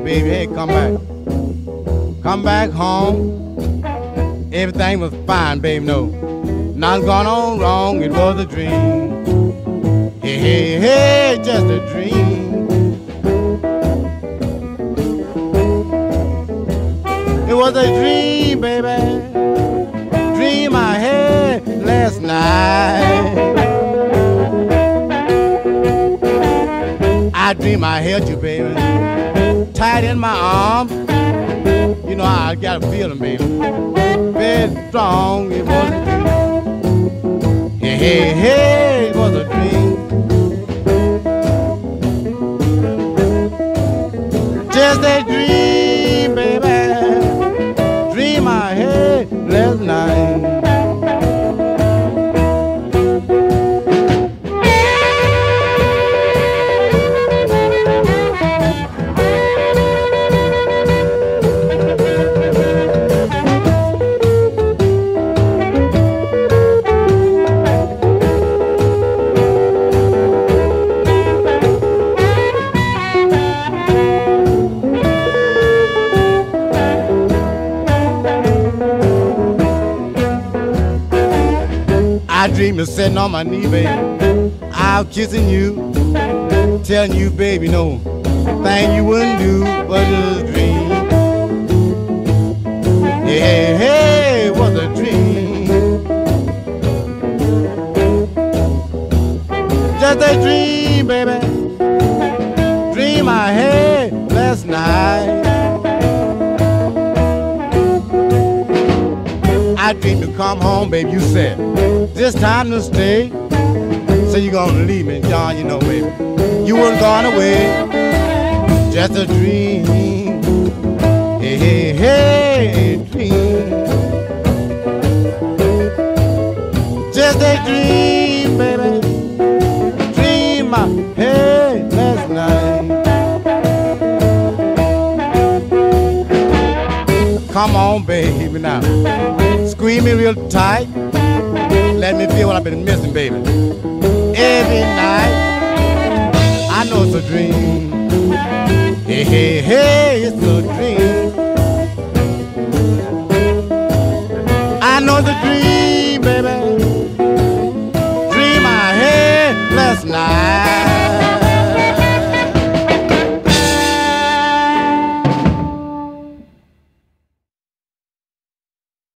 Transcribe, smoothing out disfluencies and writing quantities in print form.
baby, hey, come back. Come back home. Everything was fine, baby, no. Nothing gone on wrong, it was a dream. Hey, hey, hey, just a dream. It was a dream, baby. Dream I had last night. I dream I held you, baby, tight in my arms. You know I got a feeling, baby, very strong. It was a dream. Hey, hey, hey, it was a dream. Just a dream, baby. Dream I had last night. I dream of sitting on my knee, baby, out kissing you, telling you, baby, no thing you wouldn't do, but it was a dream. Hey, hey, hey, it was a dream. Just a dream, baby, dream I had last night. I dreamed to come home, baby, you said this time to stay. So you gonna leave me, John, you know, baby, you weren't gone away. Just a dream. Hey, hey, hey, dream. Just a dream, baby, dream I had last night. Come on, baby, now squeeze me real tight. Let me feel what I've been missing, baby. Every night, I know it's a dream. Hey, hey, hey, it's a dream.